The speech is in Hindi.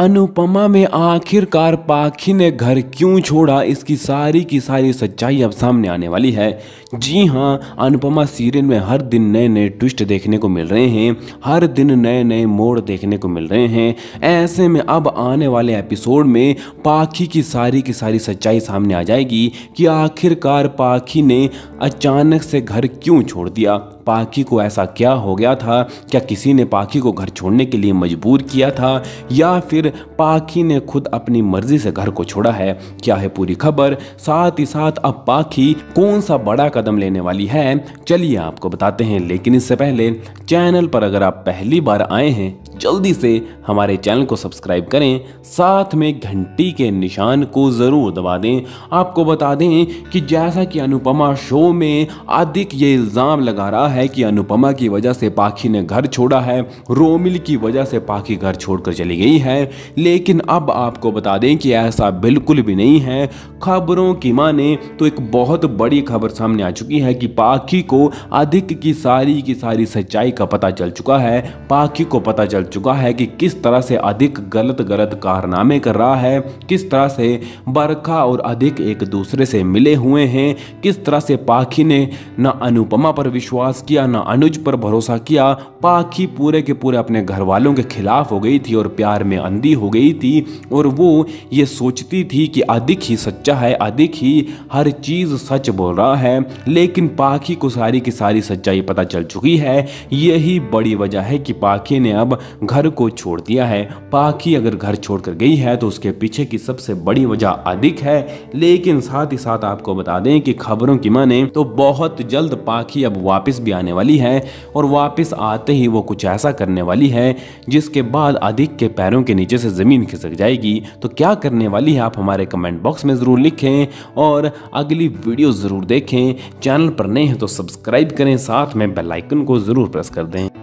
अनुपमा में आखिरकार पाखी ने घर क्यों छोड़ा, इसकी सारी की सारी सच्चाई अब सामने आने वाली है। जी हाँ, अनुपमा सीरियल में हर दिन नए नए ट्विस्ट देखने को मिल रहे हैं, हर दिन नए नए मोड़ देखने को मिल रहे हैं। ऐसे में अब आने वाले एपिसोड में पाखी की सारी सच्चाई सामने आ जाएगी कि आखिरकार पाखी ने अचानक से घर क्यों छोड़ दिया। पाखी को ऐसा क्या हो गया था? क्या किसी ने पाखी को घर छोड़ने के लिए मजबूर किया था या फिर पाखी ने खुद अपनी मर्जी से घर को छोड़ा है? क्या है पूरी खबर, साथ ही साथ अब पाखी कौन सा बड़ा कदम लेने वाली है, चलिए आपको बताते हैं। लेकिन इससे पहले चैनल पर अगर आप पहली बार आए हैं, जल्दी से हमारे चैनल को सब्सक्राइब करें, साथ में घंटी के निशान को जरूर दबा दें। आपको बता दें कि जैसा कि अनुपमा शो में आदिक ये इल्जाम लगा रहा है कि अनुपमा की वजह से पाखी ने घर छोड़ा है, रोमिल की वजह से पाखी घर छोड़कर चली गई है, लेकिन अब आपको बता दें कि ऐसा बिल्कुल भी नहीं है। खबरों की माने तो एक बहुत बड़ी खबर सामने आ चुकी है कि पाखी को आदिक की सारी सच्चाई का पता चल चुका है। पाखी को पता चल चुका है कि किस तरह से अधिक गलत कारनामे कर रहा है, किस तरह से बरखा और अधिक एक दूसरे से मिले हुए हैं, किस तरह से पाखी ने न अनुपमा पर विश्वास किया, न अनुज पर भरोसा किया। पाखी पूरे के पूरे अपने घर वालों के खिलाफ हो गई थी और प्यार में अंधी हो गई थी और वो ये सोचती थी कि अधिक ही सच्चा है, अधिक ही हर चीज सच बोल रहा है। लेकिन पाखी को सारी की सारी सच्चाई पता चल चुकी है। यही बड़ी वजह है कि पाखी ने अब घर को छोड़ दिया है। पाखी अगर घर छोड़कर गई है तो उसके पीछे की सबसे बड़ी वजह अधिक है। लेकिन साथ ही साथ आपको बता दें कि खबरों की माने तो बहुत जल्द पाखी अब वापस भी आने वाली है और वापस आते ही वो कुछ ऐसा करने वाली है जिसके बाद अधिक के पैरों के नीचे से जमीन खिसक जाएगी। तो क्या करने वाली है आप हमारे कमेंट बॉक्स में जरूर लिखें और अगली वीडियो जरूर देखें। चैनल पर नए हैं तो सब्सक्राइब करें, साथ में बेल आइकन को जरूर प्रेस कर दें।